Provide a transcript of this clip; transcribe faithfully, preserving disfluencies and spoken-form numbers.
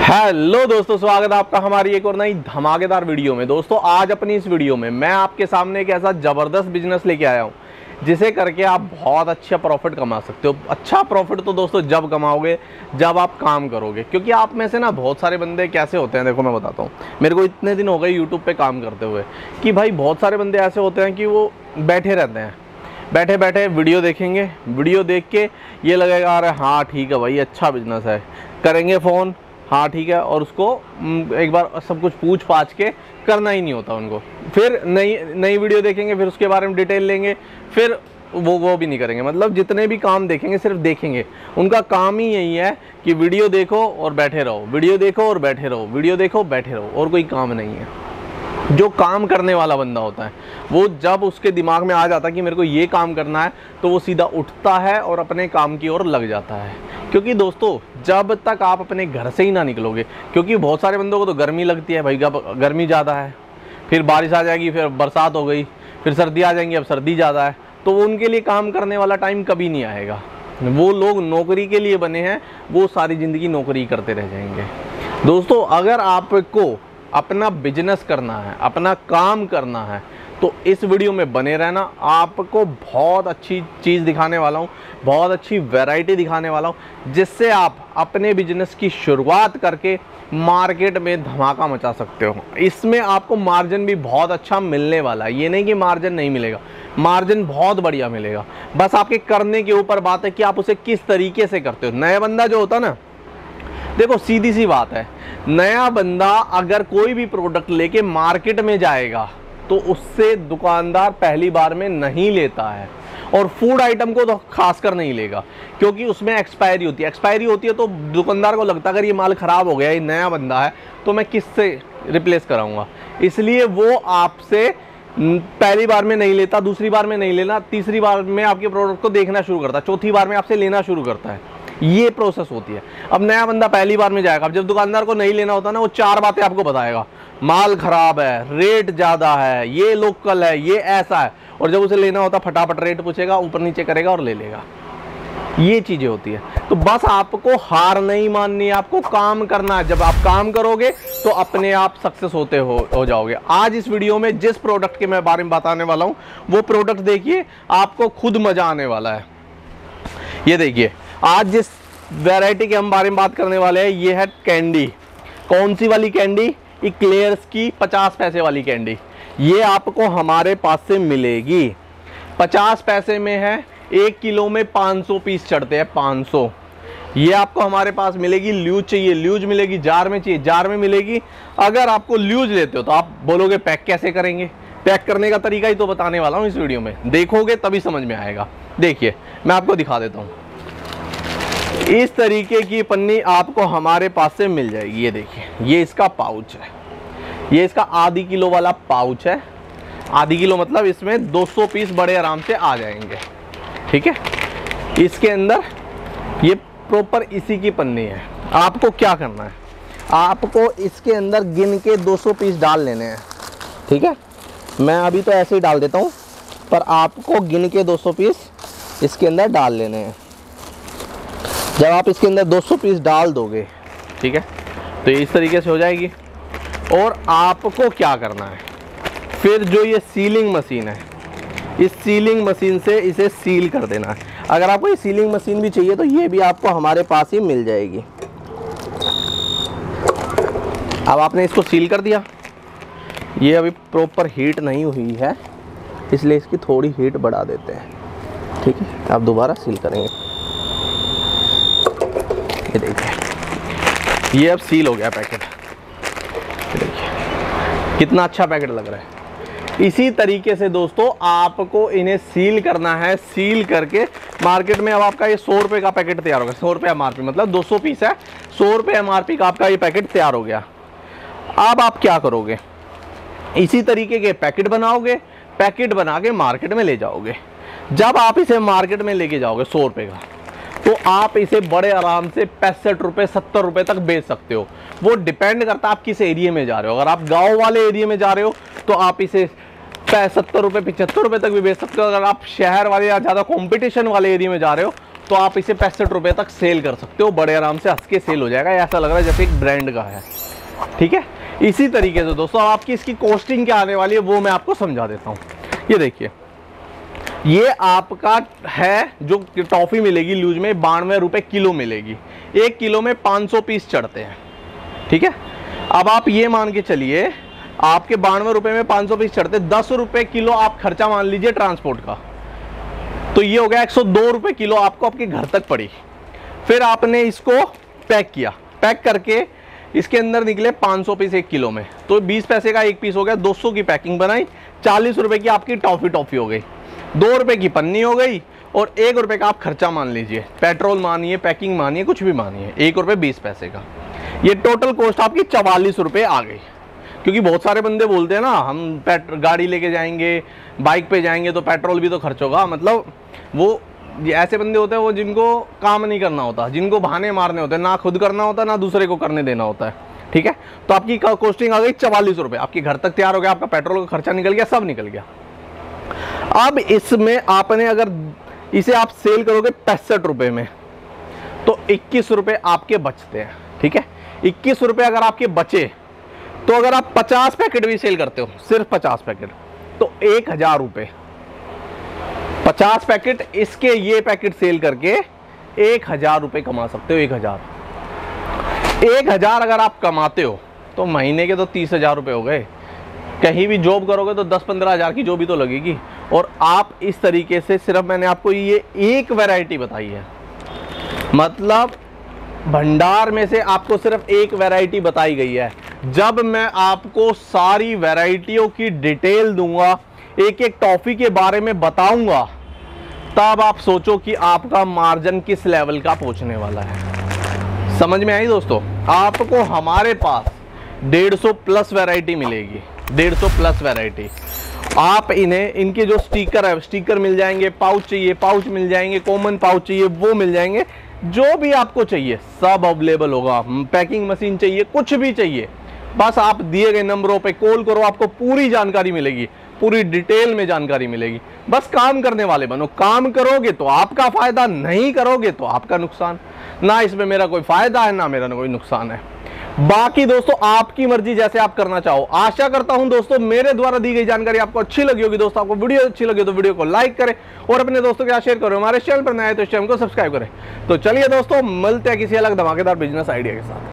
Hello दोस्तों, स्वागत है आपका हमारी एक और नई धमाकेदार वीडियो में। दोस्तों आज अपनी इस वीडियो में मैं आपके सामने एक ऐसा ज़बरदस्त बिजनेस लेके आया हूँ जिसे करके आप बहुत अच्छा प्रॉफिट कमा सकते हो। अच्छा प्रॉफिट तो दोस्तों जब कमाओगे जब आप काम करोगे, क्योंकि आप में से ना बहुत सारे बंदे कैसे होते हैं, देखो मैं बताता हूँ। मेरे को इतने दिन हो गए यूट्यूब पे काम करते हुए कि भाई बहुत सारे बंदे ऐसे होते हैं कि वो बैठे रहते हैं, बैठे बैठे वीडियो देखेंगे, वीडियो देख के ये लगेगा अरे हाँ ठीक है भाई अच्छा बिजनेस है, करेंगे फ़ोन हाँ ठीक है, और उसको एक बार सब कुछ पूछ पाछ के करना ही नहीं होता उनको। फिर नई नई वीडियो देखेंगे, फिर उसके बारे में डिटेल लेंगे, फिर वो वो भी नहीं करेंगे। मतलब जितने भी काम देखेंगे सिर्फ देखेंगे, उनका काम ही यही है कि वीडियो देखो और बैठे रहो, वीडियो देखो और बैठे रहो, वीडियो देखो बैठे रहो, और कोई काम नहीं है। जो काम करने वाला बंदा होता है वो जब उसके दिमाग में आ जाता है कि मेरे को ये काम करना है, तो वो सीधा उठता है और अपने काम की ओर लग जाता है। क्योंकि दोस्तों जब तक आप अपने घर से ही ना निकलोगे, क्योंकि बहुत सारे बंदों को तो गर्मी लगती है भाई, गर्मी ज़्यादा है, फिर बारिश आ जाएगी, फिर बरसात हो गई, फिर सर्दी आ जाएंगी, अब सर्दी ज़्यादा है, तो उनके लिए काम करने वाला टाइम कभी नहीं आएगा। वो लोग नौकरी के लिए बने हैं, वो सारी ज़िंदगी नौकरी करते रह जाएंगे। दोस्तों अगर आपको अपना बिजनेस करना है, अपना काम करना है, तो इस वीडियो में बने रहना। आपको बहुत अच्छी चीज़ दिखाने वाला हूँ, बहुत अच्छी वैरायटी दिखाने वाला हूँ, जिससे आप अपने बिजनेस की शुरुआत करके मार्केट में धमाका मचा सकते हो। इसमें आपको मार्जिन भी बहुत अच्छा मिलने वाला है, ये नहीं कि मार्जिन नहीं मिलेगा, मार्जिन बहुत बढ़िया मिलेगा। बस आपके करने के ऊपर बात है कि आप उसे किस तरीके से करते हो। नया बंदा जो होता ना, देखो सीधी सी बात है, नया बंदा अगर कोई भी प्रोडक्ट लेके मार्केट में जाएगा तो उससे दुकानदार पहली बार में नहीं लेता है, और फूड आइटम को तो खासकर नहीं लेगा, क्योंकि उसमें एक्सपायरी होती है। एक्सपायरी होती है तो दुकानदार को लगता है अगर ये माल ख़राब हो गया, ये नया बंदा है, तो मैं किससे रिप्लेस कराऊंगा, इसलिए वो आपसे पहली बार में नहीं लेता, दूसरी बार में नहीं लेना, तीसरी बार में आपके प्रोडक्ट को देखना शुरू करता है, चौथी बार में आपसे लेना शुरू करता है। ये प्रोसेस होती है। अब नया बंदा पहली बार में जाएगा, अब जब दुकानदार को नहीं लेना होता ना, वो चार बातें आपको बताएगा, माल खराब है, रेट ज़्यादा है, ये लोकल है, ये ऐसा है, और जब उसे लेना होता फटाफट रेट पूछेगा, ऊपर नीचे करेगा और ले लेगा। ये चीज़ें होती है। तो बस आपको हार नहीं माननी है, आपको काम करना है। जब आप काम करोगे तो अपने आप सक्सेस होते हो, हो जाओगे। आज इस वीडियो में जिस प्रोडक्ट के मैं बारे में बताने वाला हूँ, वो प्रोडक्ट देखिए, आपको खुद मज़ा आने वाला है। ये देखिए, आज जिस वैरायटी के हम बारे में बात करने वाले हैं, ये है कैंडी। कौन सी वाली कैंडी? इक्लेयर्स की पचास पैसे वाली कैंडी। ये आपको हमारे पास से मिलेगी, पचास पैसे में है, एक किलो में पाँच सौ पीस चढ़ते हैं, पाँच सौ। ये आपको हमारे पास मिलेगी। ल्यूज चाहिए ल्यूज मिलेगी, जार में चाहिए जार में मिलेगी। अगर आपको ल्यूज लेते हो तो आप बोलोगे पैक कैसे करेंगे, पैक करने का तरीका ही तो बताने वाला हूँ इस वीडियो में, देखोगे तभी समझ में आएगा। देखिए मैं आपको दिखा देता हूँ, इस तरीके की पन्नी आपको हमारे पास से मिल जाएगी। ये देखिए, ये इसका पाउच है, ये इसका आधी किलो वाला पाउच है। आधी किलो मतलब इसमें दो सौ पीस बड़े आराम से आ जाएंगे, ठीक है। इसके अंदर ये प्रॉपर इसी की पन्नी है। आपको क्या करना है, आपको इसके अंदर गिन के दो सौ पीस डाल लेने हैं, ठीक है। मैं अभी तो ऐसे ही डाल देता हूँ, पर आपको गिन के दो सौ पीस इसके अंदर डाल लेने हैं। जब आप इसके अंदर दो सौ पीस डाल दोगे, ठीक है, तो इस तरीके से हो जाएगी। और आपको क्या करना है, फिर जो ये सीलिंग मशीन है, इस सीलिंग मशीन से इसे सील कर देना है। अगर आपको ये सीलिंग मशीन भी चाहिए तो ये भी आपको हमारे पास ही मिल जाएगी। अब आपने इसको सील कर दिया, ये अभी प्रॉपर हीट नहीं हुई है, इसलिए इसकी थोड़ी हीट बढ़ा देते हैं, ठीक है। आप दोबारा सील करेंगे। ये देखिए, ये अब सील हो गया पैकेट। देखिए कितना अच्छा पैकेट लग रहा है। इसी तरीके से दोस्तों आपको इन्हें सील करना है। सील करके मार्केट में अब आपका ये सौ रुपये का पैकेट तैयार हो गया। सौ रुपये एम आर पी, मतलब दो सौ पीस है, सौ रुपये एम आर पी का आपका ये पैकेट तैयार हो गया। अब आप क्या करोगे, इसी तरीके के पैकेट बनाओगे, पैकेट बना के मार्केट में ले जाओगे। जब आप इसे मार्केट में लेके जाओगे सौ रुपये का, तो आप इसे बड़े आराम से पैंसठ रुपये सत्तर रुपये तक बेच सकते हो। वो डिपेंड करता है आप किस एरिया में जा रहे हो। अगर आप गांव वाले एरिया में जा रहे हो तो आप इसे सत्तर रुपये पचहत्तर रुपये तक भी बेच सकते हो। अगर आप शहर वाले या ज़्यादा कंपटीशन वाले एरिया में जा रहे हो तो आप इसे पैंसठ रुपए तक सेल कर सकते हो, बड़े आराम से हंस के सेल हो जाएगा। ऐसा लग रहा है जैसे एक ब्रांड का है, ठीक है। इसी तरीके से दोस्तों आपकी इसकी कॉस्टिंग क्या आने वाली है वो मैं आपको समझा देता हूँ। ये देखिए, ये आपका है जो टॉफी मिलेगी लूज में, बानवे रुपए किलो मिलेगी। एक किलो में पाँच सौ पीस चढ़ते हैं, ठीक है। अब आप ये मान के चलिए आपके बानवे रुपए में पाँच सौ पीस चढ़ते, दस रुपए किलो आप खर्चा मान लीजिए ट्रांसपोर्ट का, तो ये हो गया एक सौ दो रुपए किलो आपको आपके घर तक पड़ी। फिर आपने इसको पैक किया, पैक करके इसके अंदर निकले पाँच सौ पीस एक किलो में, तो बीस पैसे का एक पीस हो गया, दो सौ की पैकिंग बनाई, चालीस रुपए की आपकी टॉफी टॉफी हो गई, दो रुपए की पन्नी हो गई, और एक रुपए का आप खर्चा मान लीजिए, पेट्रोल मानिए, पैकिंग मानिए, कुछ भी मानिए, एक रुपए बीस पैसे का। ये टोटल कॉस्ट आपकी चवालीस रुपए आ गई। क्योंकि बहुत सारे बंदे बोलते हैं ना, हम गाड़ी लेके जाएंगे, बाइक पे जाएंगे तो पेट्रोल भी तो खर्च होगा। मतलब वो ऐसे बंदे होते हैं वो जिनको काम नहीं करना होता, जिनको बहाने मारने होते हैं, ना खुद करना होता ना दूसरे को करने देना होता है, ठीक है। तो आपकी कॉस्टिंग आ गई चवालीस रुपए, आपके घर तक तैयार हो गया, आपका पेट्रोल का खर्चा निकल गया, सब निकल गया। अब इसमें आपने अगर इसे आप सेल करोगे पैंसठ रुपए में, तो इक्कीस रुपए आपके बचते हैं, ठीक है। इक्कीस रुपए अगर आपके बचे, तो अगर आप पचास पैकेट भी सेल करते हो, सिर्फ पचास पैकेट, तो एक हजार रुपए, पचास पैकेट इसके ये पैकेट सेल करके एक हजार रुपए कमा सकते हो। एक हजार एक हजार अगर आप कमाते हो तो महीने के तो तीस हजार रुपए हो गए। कहीं भी जॉब करोगे तो दस पंद्रह हजार की जॉब भी तो लगेगी। और आप इस तरीके से, सिर्फ मैंने आपको ये एक वैरायटी बताई है, मतलब भंडार में से आपको सिर्फ एक वैरायटी बताई गई है। जब मैं आपको सारी वैरायटियों की डिटेल दूंगा, एक एक टॉफी के बारे में बताऊंगा, तब आप सोचो कि आपका मार्जिन किस लेवल का पहुंचने वाला है। समझ में आई दोस्तों? आपको हमारे पास डेढ़ सौ प्लस वैरायटी मिलेगी, डेढ़ सौ प्लस वैरायटी। आप इन्हें, इनके जो स्टिकर है स्टिकर मिल जाएंगे, पाउच चाहिए पाउच मिल जाएंगे, कॉमन पाउच चाहिए वो मिल जाएंगे, जो भी आपको चाहिए सब अवेलेबल होगा। पैकिंग मशीन चाहिए, कुछ भी चाहिए, बस आप दिए गए नंबरों पे कॉल करो, आपको पूरी जानकारी मिलेगी, पूरी डिटेल में जानकारी मिलेगी। बस काम करने वाले बनो। काम करोगे तो आपका फायदा, नहीं करोगे तो आपका नुकसान। ना इसमें मेरा कोई फायदा है, ना मेरा कोई नुकसान है। बाकी दोस्तों आपकी मर्जी, जैसे आप करना चाहो। आशा करता हूं दोस्तों मेरे द्वारा दी गई जानकारी आपको अच्छी लगी होगी। दोस्तों आपको वीडियो अच्छी लगी तो वीडियो को लाइक करें और अपने दोस्तों के साथ शेयर करो। हमारे चैनल पर नए तो इस चैनल को सब्सक्राइब करें। तो चलिए दोस्तों, मिलते हैं किसी अलग धमाकेदार बिजनेस आइडिया के साथ।